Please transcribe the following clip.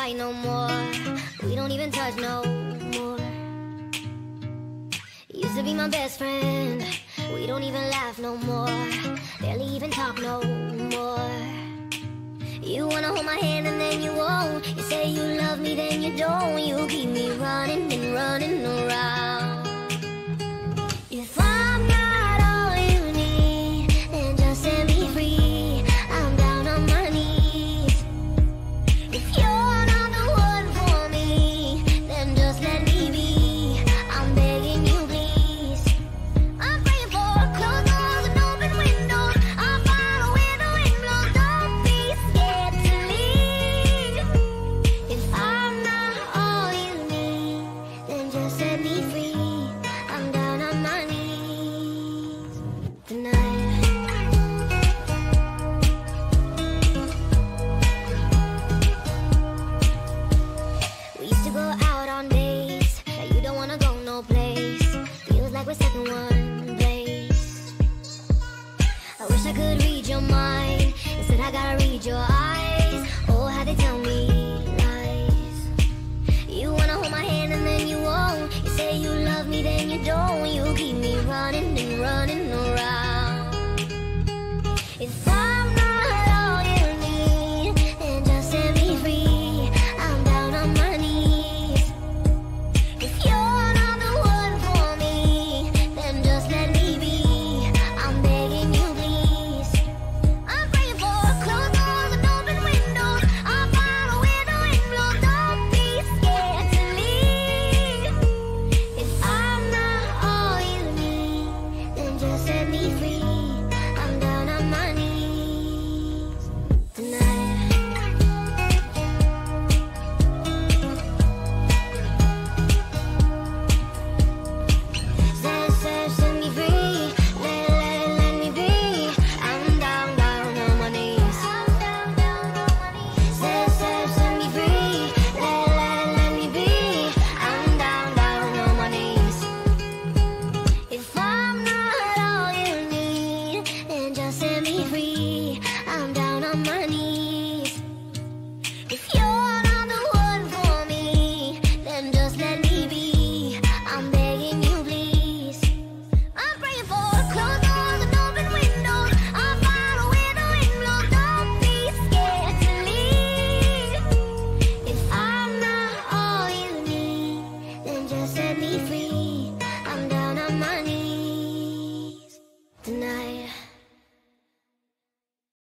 fight no more. We don't even touch no more. Used to be my best friend. We don't even laugh no more. Barely even talk no more. You wanna hold my hand and then you won't. You say you love me, then you don't. You keep me running and running around. If I'm not all you need, then just set me free. I'm down on my knees. If you're not the one for me, then just let me be. I'm begging you, please. I'm praying for closed doors and open windows. I'm fine with the wind blows. Don't be scared to leave. If I'm not all you need, then just set me free. I'm down on my knees tonight. We used to go out on dates. Now you don't wanna go no place. Feels like we're stuck in one place. I wish I could read your mind. Instead I gotta read your eyes. Oh, how they tell me lies. You wanna hold my hand and then you won't. You say you love me, then you don't. You keep me running and running around. If I'm not all you need, then just set me free. I'm down on my knees. If you're not the one for me, then just let me be. I'm begging you, please. I'm praying for closed doors and open windows. I'm fine with the wind blows. Don't be scared to leave. If I'm not all you need, then just set me free. I'm down on my knees tonight. Set me free. Let me be. I'm down on my knees. Set me free. Let me be. I'm down on my knees. If I'm not all you need, then just set me free. I'm down on my knees. If you're not the one for me, then just let me be. I'm begging you, please. I'm praying for closed doors and open windows. I'm fine with the wind blows. Don't be scared to leave. If I'm not all you need, then just set me free.